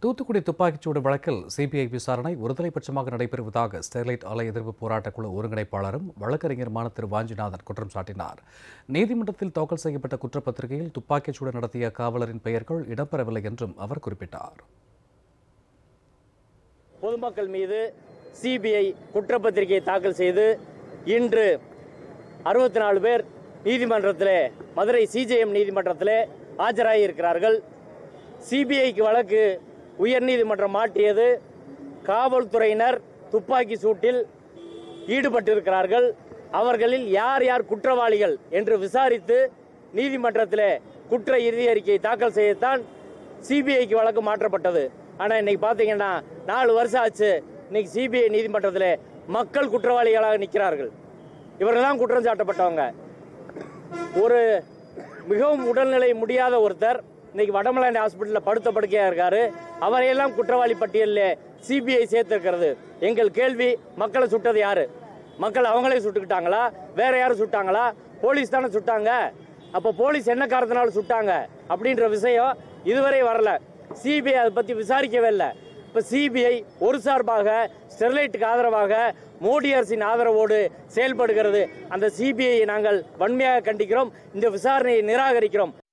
தூத்துக்குடி துப்பாக்கிச்சூடு வழக்கில் சிபிஐ விசாரணை ஒருதலை பட்சமாக நடைபெறுவதாக ஸ்டெர்லைட் ஆலை எதிர்ப்பு போராட்டக்குழு ஒருங்கிணைப்பாளரும் வழக்கறிஞருமான திரு வாஞ்சிநாதன் குற்றம் சாட்டினார். நீதிமன்றத்தில் தாக்கல் செய்யப்பட்ட குற்றப்பத்திரிகையில் துப்பாக்கிச்சூடு நடத்திய காவலரின் பெயர்கள் இடம்பெறவில்லை என்றும் அவர் குறிப்பிட்டார். பொதுமக்கள் மீது சிபிஐ குற்றப்பத்திரிகை தாக்கல் செய்து இன்று 64 பேர் நீதிமன்றத்திலே மதுரை சிஜேஎம் நீதிமன்றத்திலே ஆஜராகியிருக்கிறார்கள். சிபிஐக்கு வழக்கு உயர்நீதிமன்றம் மாற்றியது காவல்துறையினர் துப்பாக்கி சூட்டில் ஈடுபட்டிருக்கிறார்கள். அவர்களில் யார் யார் குற்றவாளிகள் என்று விசாரித்து நீதிமன்றத்திலே குற்ற இறுதி அறிக்கையை தாக்கல் செய்யத்தான் சிபிஐக்கு வழக்கு மாற்றப்பட்டது. ஆனால் இன்னைக்கு பார்த்தீங்கன்னா 4 வருஷம் ஆச்சு. இன்னைக்கு சிபிஐ நீதிமன்றத்தில் மக்கள் குற்றவாளிகளாக நிற்கிறார்கள். இவர்கள் தான் குற்றம் சாட்டப்பட்டவங்க. ஒரு மிகவும் உடல்நிலை முடியாத ஒருத்தர் இன்னைக்கு வடமலாண்டி ஹாஸ்பிட்டலில் படுத்த படுக்கையாக இருக்காரு. அவரையெல்லாம் குற்றவாளி பட்டியலில் சிபிஐ சேர்த்திருக்கிறது. எங்கள் கேள்வி, மக்களை சுட்டது யாரு? மக்கள் அவங்களே சுட்டுக்கிட்டாங்களா? வேற யாரும் சுட்டாங்களா? போலீஸ் தானே சுட்டாங்க. அப்போ போலீஸ் என்ன காரணத்தினால சுட்டாங்க அப்படின்ற விஷயம் இதுவரை வரல. சிபிஐ அதை பற்றி விசாரிக்கவே இல்லை. இப்போ சிபிஐ ஒரு சார்பாக ஸ்டெர்லைட்டுக்கு ஆதரவாக மோடி அரசின் ஆதரவோடு செயல்படுகிறது. அந்த சிபிஐ நாங்கள் வன்மையாக கண்டிக்கிறோம். இந்த விசாரணையை நிராகரிக்கிறோம்.